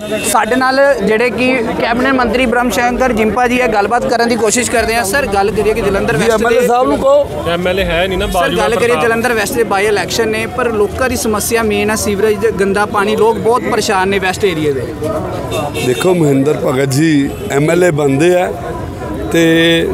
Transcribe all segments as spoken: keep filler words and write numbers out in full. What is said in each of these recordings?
ਸਾਡੇ ਨਾਲ ਜਿਹੜੇ ਕਿ ਕੈਬਨਿਟ ਮੰਤਰੀ ਬ੍ਰਹਮ ਸ਼ੰਕਰ ਜਿੰਪਾ ਜੀ ਇਹ ਗੱਲਬਾਤ ਕਰਨ ਦੀ ਕੋਸ਼ਿਸ਼ ਕਰਦੇ ਆ। ਸਰ ਗੱਲ ਕਰੀਏ ਕਿ ਜਲੰਧਰ ਵੈਸਟ ਐਮਐਲਏ ਸਾਹਿਬ ਨੂੰ ਕਹੋ, ਐਮਐਲਏ ਹੈ ਨਹੀਂ ਨਾ ਬਾਜੂ। ਸਰ ਗੱਲ ਕਰੀਏ ਜਲੰਧਰ ਵੈਸਟ ਦੇ ਬਾਈ ਇਲੈਕਸ਼ਨ ਨੇ, ਪਰ ਲੋਕਾਂ ਦੀ ਸਮੱਸਿਆ ਮੇਨ ਹੈ ਸੀਵਰੇਜ, ਗੰਦਾ ਪਾਣੀ। ਲੋਕ ਬਹੁਤ ਪਰੇਸ਼ਾਨ ਨੇ ਵੈਸਟ ਏਰੀਏ ਦੇ। ਦੇਖੋ ਮਹਿੰਦਰ ਭਗਤ ਜੀ ਐਮਐਲਏ ਬਣਦੇ ਆ ਤੇ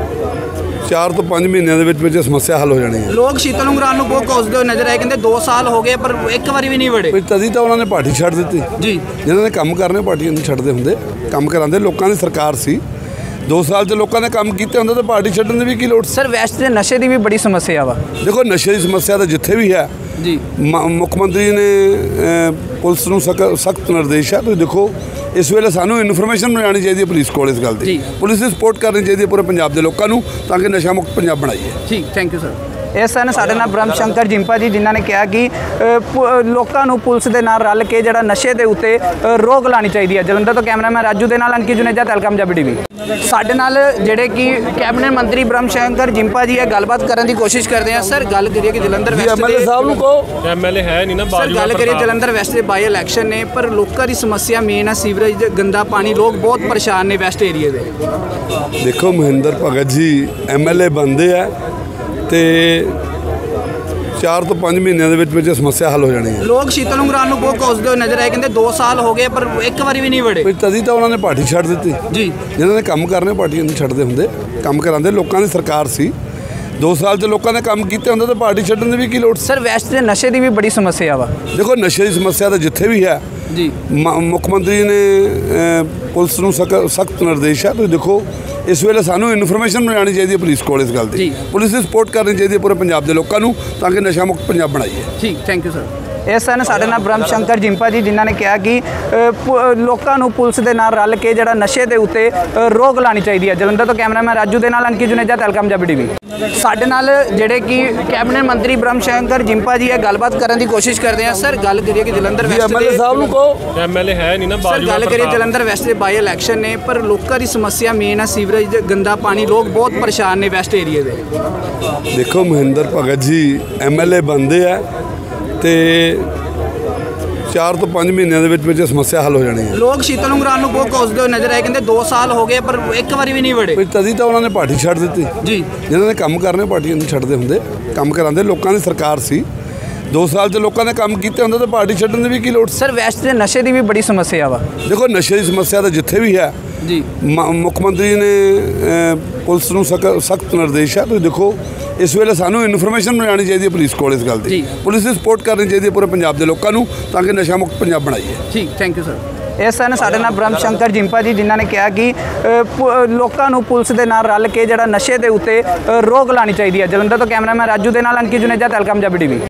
ਚਾਰ ਤੋਂ ਪੰਜ ਮਹੀਨਿਆਂ ਦੇ ਵਿੱਚ ਵਿੱਚ ਸਮੱਸਿਆ ਹੱਲ ਹੋ ਜਾਣੀ ਹੈ। ਲੋਕ ਸ਼ੀਤਲ ਉਂਗਰਾਲ ਨੂੰ ਬਹੁਤ ਕੋਸਦੇ ਹੋਏ ਨਜ਼ਰ ਆਏ, ਕਹਿੰਦੇ ਦੋ ਸਾਲ ਹੋ ਗਏ ਪਰ ਇੱਕ ਵਾਰੀ ਵੀ ਨਹੀਂ ਵੜੇ। ਤਦੀ ਤਾਂ ਉਹਨਾਂ ਨੇ ਪਾਰਟੀ ਛੱਡ ਦਿੱਤੀ ਜੀ। ਜਿਹਨਾਂ ਨੇ ਕੰਮ ਕਰਨੇ ਪਾਰਟੀਆਂ ਨਹੀਂ ਛੱਡਦੇ ਹੁੰਦੇ, ਕੰਮ ਕਰਾਉਂਦੇ। ਲੋਕਾਂ ਦੀ ਸਰਕਾਰ ਸੀ, ਦੋ ਸਾਲ 'ਚ ਲੋਕਾਂ ਨੇ ਕੰਮ ਕੀਤੇ ਹੁੰਦੇ ਤਾਂ ਪਾਰਟੀ ਛੱਡਣ ਦੀ ਵੀ ਕੀ ਲੋੜ। ਸਰ ਵੈਸਟ ਦੇ ਨਸ਼ੇ ਦੀ ਵੀ ਬੜੀ ਸਮੱਸਿਆ ਵਾ। ਦੇਖੋ ਨਸ਼ੇ ਦੀ ਸਮੱਸਿਆ ਤਾਂ ਜਿੱਥੇ ਵੀ ਹੈ ਜੀ, ਮੁੱਖ ਮੰਤਰੀ ਨੇ ਪੁਲਿਸ ਨੂੰ ਸਖਤ ਨਿਰਦੇਸ਼ ਹੈ। ਤੁਸੀਂ ਦੇਖੋ ਇਸ ਵੇਲੇ ਸਾਨੂੰ ਇਨਫੋਰਮੇਸ਼ਨ ਮਿਲਣੀ ਚਾਹੀਦੀ ਹੈ ਪੁਲਿਸ ਕੋਲ ਇਸ ਗੱਲ ਦੀ। ਪੁਲਿਸ ਦੀ ਸਪੋਰਟ ਕਰਨੀ ਚਾਹੀਦੀ ਹੈ ਪੂਰੇ ਪੰਜਾਬ ਦੇ ਲੋਕਾਂ ਨੂੰ, ਤਾਂ ਕਿ ਨਸ਼ਾ ਮੁਕਤ ਪੰਜਾਬ ਬਣਾਈਏ। ਠੀਕ, ਥੈਂਕ ਯੂ ਸਰ। ਇਸ ਸਨ ਸਾਡੇ ਨਾਲ ਬ੍ਰਹਮ ਸ਼ੰਕਰ ਜਿੰਪਾ ਜੀ, ਜਿਨ੍ਹਾਂ ਨੇ ਕਿਹਾ ਕਿ ਲੋਕਾਂ ਨੂੰ ਪੁਲਿਸ ਦੇ ਨਾਲ ਰਲ ਕੇ ਜਿਹੜਾ ਨਸ਼ੇ ਦੇ ਉੱਤੇ ਰੋਕ ਲਾਣੀ ਚਾਹੀਦੀ ਹੈ। ਜਲੰਧਰ ਤੋਂ ਕੈਮਰਾਮੈਨ ਰਾਜੂ ਦੇ ਨਾਲ ਅੰਕਿਤ ਜੁਨੇਜਾ, ਤਹਿਲਕਾ ਪੰਜਾਬੀ ਟੀਵੀ। ਸਾਡੇ ਨਾਲ ਜਿਹੜੇ ਕਿ ਕੈਬਨਿਟ ਮੰਤਰੀ ਬ੍ਰਹਮ ਸ਼ੰਕਰ ਜਿੰਪਾ ਜੀ ਇਹ ਗੱਲਬਾਤ ਕਰਨ ਦੀ ਕੋਸ਼ਿਸ਼ ਕਰਦੇ ਆ। ਸਰ ਗੱਲ ਕਰੀਏ ਕਿ ਜਲੰਧਰ ਵੈਸਟ ਦੇ ਐਮਐਲਏ ਸਾਹਿਬ ਨੂੰ ਕਹੋ, ਐਮਐਲਏ ਹੈ ਨਹੀਂ ਨਾ ਬਾਜੂ। ਸਰ ਗੱਲ ਕਰੀਏ ਜਲੰਧਰ ਵੈਸਟ ਦੇ ਬਾਈ ਇਲੈਕਸ਼ਨ ਨੇ, ਪਰ ਲੋਕਾਂ ਦੀ ਸਮੱਸਿਆ ਮੇਨ ਹੈ ਸੀਵਰੇਜ, ਗੰਦਾ ਪਾਣੀ। ਲੋਕ ਬਹੁਤ ਪਰੇਸ਼ਾਨ ਨੇ ਵੈਸਟ ਏਰੀਏ ਦੇ। ਦੇਖੋ ਮਹਿੰਦਰ ਭਗਤ ਜੀ ਐਮਐਲਏ ਬਣਦੇ ਆ ਤੇ ਚਾਰ ਤੋਂ ਪੰਜ ਮਹੀਨਿਆਂ ਦੇ ਵਿੱਚ ਵਿੱਚ ਸਮੱਸਿਆ ਹੱਲ ਹੋ ਜਾਣੀ ਹੈ। ਲੋਕ ਸ਼ੀਤਲ ਉਂਗਰਾਲ ਨੂੰ ਬਹੁਤ ਕੋਸਦੇ ਹੋਏ ਨਜ਼ਰ ਆਏ, ਕਹਿੰਦੇ ਦੋ ਸਾਲ ਹੋ ਗਏ ਪਰ ਇੱਕ ਵਾਰੀ ਵੀ ਨਹੀਂ ਵੜੇ। ਤਦੀ ਤਾਂ ਉਹਨਾਂ ਨੇ ਪਾਰਟੀ ਛੱਡ ਦਿੱਤੀ। ਜੀ। ਜਿਹਨਾਂ ਨੇ ਕੰਮ ਕਰਨੇ ਪਾਰਟੀਆਂ ਨਹੀਂ ਛੱਡਦੇ ਹੁੰਦੇ, ਕੰਮ ਕਰਾਉਂਦੇ। ਲੋਕਾਂ ਦੀ ਸਰਕਾਰ ਸੀ, ਦੋ ਸਾਲ 'ਚ ਲੋਕਾਂ ਨੇ ਕੰਮ ਕੀਤੇ ਹੁੰਦੇ ਤਾਂ ਪਾਰਟੀ ਛੱਡਣ ਦੀ ਵੀ ਕੀ ਲੋੜ। ਸਰ ਵੈਸਟ ਦੇ ਨਸ਼ੇ ਦੀ ਵੀ ਬੜੀ ਸਮੱਸਿਆ ਵਾ। ਦੇਖੋ ਨਸ਼ੇ ਦੀ ਸਮੱਸਿਆ ਤਾਂ ਜਿੱਥੇ ਵੀ ਹੈ ਜੀ, ਮੁੱਖ ਮੰਤਰੀ ਨੇ ਪੁਲਿਸ ਨੂੰ ਸਖਤ ਨਿਰਦੇਸ਼ ਹੈ। ਤੁਸੀਂ ਦੇਖੋ ਇਸ ਵੇਲੇ ਸਾਨੂੰ ਇਨਫੋਰਮੇਸ਼ਨ ਮਿਲਣੀ ਚਾਹੀਦੀ ਹੈ ਪੁਲਿਸ ਕੋਲ ਇਸ ਗੱਲ ਦੀ। ਪੁਲਿਸ ਦੀ ਸਪੋਰਟ ਕਰਨੀ ਚਾਹੀਦੀ ਹੈ ਪੂਰੇ ਪੰਜਾਬ ਦੇ ਲੋਕਾਂ ਨੂੰ, ਤਾਂ ਕਿ ਨਸ਼ਾ ਮੁਕਤ ਪੰਜਾਬ ਬਣਾਈਏ। ਠੀਕ, ਥੈਂਕ ਯੂ ਸਰ। ਇਸ ਸਨ ਸਾਡੇ ਨਾਲ ਬ੍ਰਹਮ ਸ਼ੰਕਰ ਜਿੰਪਾ ਜੀ, ਜਿਨ੍ਹਾਂ ਨੇ ਕਿਹਾ ਕਿ ਲੋਕਾਂ ਨੂੰ ਪੁਲਿਸ ਦੇ ਨਾਲ ਰਲ ਕੇ ਜਿਹੜਾ ਨਸ਼ੇ ਦੇ ਉੱਤੇ ਰੋਕ ਲਾਣੀ ਚਾਹੀਦੀ ਹੈ। ਜਲੰਧਰ ਤੋਂ ਕੈਮਰਾਮੈਨ ਰਾਜੂ ਦੇ ਨਾਲ ਅੰਕਿਤ ਜੁਨੇਜਾ, ਤਹਿਲਕਾ ਪੰਜਾਬੀ ਟੀਵੀ। ਸਾਡੇ ਨਾਲ ਜਿਹੜੇ ਕਿ ਕੈਬਨਿਟ ਮੰਤਰੀ ਬ੍ਰਹਮ ਸ਼ੰਕਰ ਜਿੰਪਾ ਜੀ ਇਹ ਗੱਲਬਾਤ ਕਰਨ ਦੀ ਕੋਸ਼ਿਸ਼ ਕਰਦੇ ਆ। ਸਰ ਗੱਲ ਕਰੀਏ ਕਿ ਜਲੰਧਰ ਵੈਸਟ ਦੇ ਐਮਐਲਏ ਸਾਹਿਬ ਨੂੰ ਕਹੋ, ਐਮਐਲਏ ਹੈ ਨਹੀਂ ਨਾ ਬਾਜੂ। ਸਰ ਗੱਲ ਕਰੀਏ ਜਲੰਧਰ ਵੈਸਟ ਦੇ ਬਾਈ ਇਲੈਕਸ਼ਨ ਨੇ, ਪਰ ਲੋਕਾਂ ਦੀ ਸਮੱਸਿਆ ਮੇਨ ਹੈ ਸੀਵਰੇਜ, ਗੰਦਾ ਪਾਣੀ। ਲੋਕ ਬਹੁਤ ਪਰੇਸ਼ਾਨ ਨੇ ਵੈਸਟ ਏਰੀਏ ਦੇ। ਦੇਖੋ ਮਹਿੰਦਰ ਭਗਤ ਜੀ ਐਮਐਲਏ ਬਣਦੇ ਆ ਤੇ ਚਾਰ ਤੋਂ ਪੰਜ ਮਹੀਨਿਆਂ ਦੇ ਵਿੱਚ ਵਿੱਚ ਸਮੱਸਿਆ ਹੱਲ ਹੋ ਜਾਣੀ ਹੈ। ਲੋਕ ਸ਼ੀਤਲ ਉਂਗਰਾਲ ਨੂੰ ਬਹੁਤ ਕੋਸਦੇ ਹੋਏ ਨਜ਼ਰ ਆਏ, ਕਹਿੰਦੇ ਦੋ ਸਾਲ ਹੋ ਗਏ ਪਰ ਇੱਕ ਵਾਰੀ ਵੀ ਨਹੀਂ ਵੜੇ। ਤਦੀ ਤਾਂ ਉਹਨਾਂ ਨੇ ਪਾਰਟੀ ਛੱਡ ਦਿੱਤੀ। ਜੀ। ਜਿਹਨਾਂ ਨੇ ਕੰਮ ਕਰਨੇ ਪਾਰਟੀਆਂ ਨਹੀਂ ਛੱਡਦੇ ਹੁੰਦੇ, ਕੰਮ ਕਰਾਉਂਦੇ। ਲੋਕਾਂ ਦੀ ਸਰਕਾਰ ਸੀ, ਦੋ ਸਾਲ 'ਚ ਲੋਕਾਂ ਨੇ ਕੰਮ ਕੀਤੇ ਹੁੰਦੇ ਤਾਂ ਪਾਰਟੀ ਛੱਡਣ ਦੀ ਵੀ ਕੀ ਲੋੜ। ਸਰ ਵੈਸਟ ਦੇ ਨਸ਼ੇ ਦੀ ਵੀ ਬੜੀ ਸਮੱਸਿਆ ਵਾ। ਦੇਖੋ ਨਸ਼ੇ ਦੀ ਸਮੱਸਿਆ ਤਾਂ ਜਿੱਥੇ ਵੀ ਹੈ ਜੀ, ਮੁੱਖ ਮੰਤਰੀ ਨੇ ਪੁਲਿਸ ਨੂੰ ਸਖਤ ਨਿਰਦੇਸ਼ ਹੈ। ਤੁਸੀਂ ਦੇਖੋ ਇਸ ਵੇਲੇ ਸਾਨੂੰ ਇਨਫੋਰਮੇਸ਼ਨ ਮਿਲਣੀ ਚਾਹੀਦੀ ਹੈ ਪੁਲਿਸ ਕੋਲ ਇਸ ਗੱਲ ਦੀ। ਪੁਲਿਸ ਦੀ ਸਪੋਰਟ ਕਰਨੀ ਚਾਹੀਦੀ ਹੈ ਪੂਰੇ ਪੰਜਾਬ ਦੇ ਲੋਕਾਂ ਨੂੰ, ਤਾਂ ਕਿ ਨਸ਼ਾ ਮੁਕਤ ਪੰਜਾਬ ਬਣਾਈਏ। ਠੀਕ, ਥੈਂਕ ਯੂ ਸਰ। ਇਸ ਸਨ ਸਾਡੇ ਨਾਲ ਬ੍ਰਹਮ ਸ਼ੰਕਰ ਜਿੰਪਾ ਜੀ, ਜਿਨ੍ਹਾਂ ਨੇ ਕਿਹਾ ਕਿ ਲੋਕਾਂ ਨੂੰ ਪੁਲਿਸ ਦੇ ਨਾਲ ਰਲ ਕੇ ਜਿਹੜਾ ਨਸ਼ੇ ਦੇ ਉੱਤੇ ਰੋਕ ਲਾਣੀ ਚਾਹੀਦੀ ਹੈ। ਜਲੰਧਰ ਤੋਂ ਕੈਮਰਾਮੈਨ ਰਾਜੂ ਦੇ ਨਾਲ ਅੰਕਿਤ ਜੁਨੇਜਾ, ਤਹਿਲਕਾ ਪੰਜਾਬੀ ਟੀਵੀ।